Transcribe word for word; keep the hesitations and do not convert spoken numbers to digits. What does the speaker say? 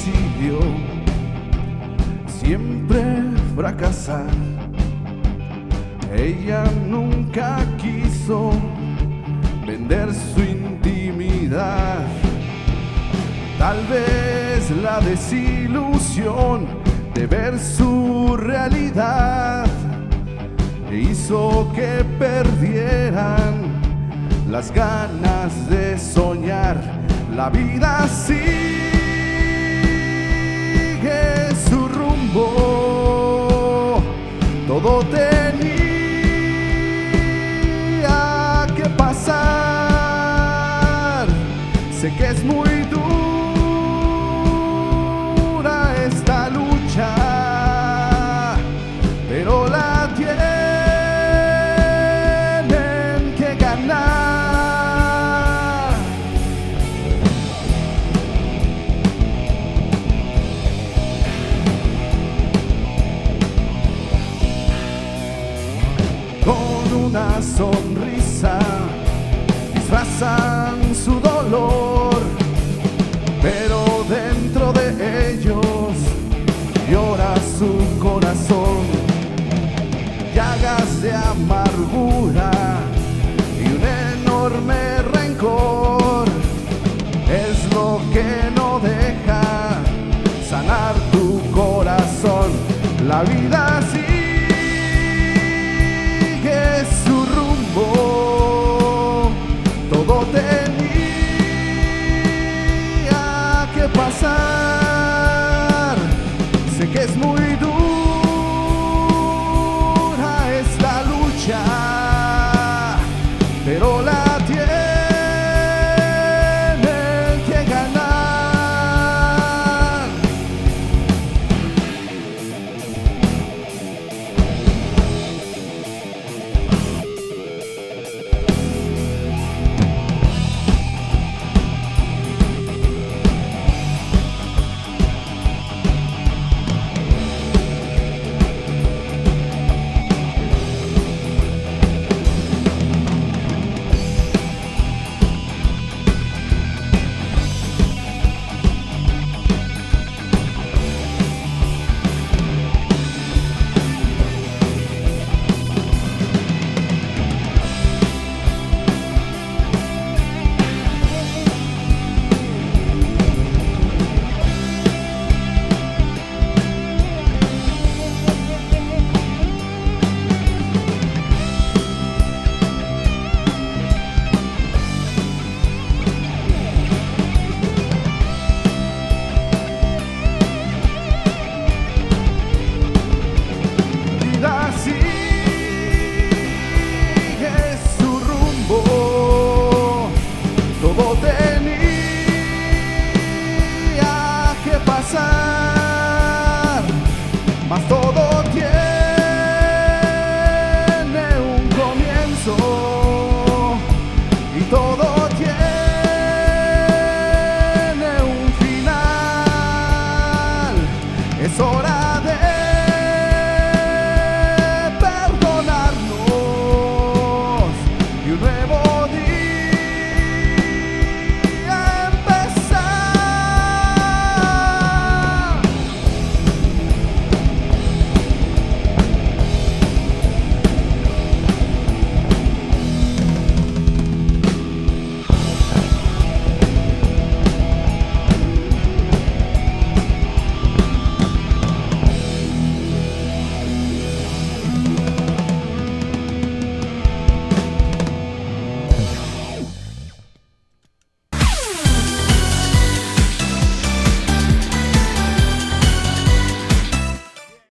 decidió siempre fracasar. Ella nunca quiso vender su intimidad. Tal vez la desilusión de ver su realidad hizo que perdieran las ganas de soñar. La vida sigue su rumbo, todo tenía que pasar. Sé que es muy dura esta lucha, pero la tienen que ganar. Con una sonrisa disfrazan su dolor, pero dentro de ellos llora su corazón. Llagas de amargura y un enorme rencor es lo que no deja sanar tu corazón. La vida sigue su rumbo, todo tenía que pasar. Sé que es muy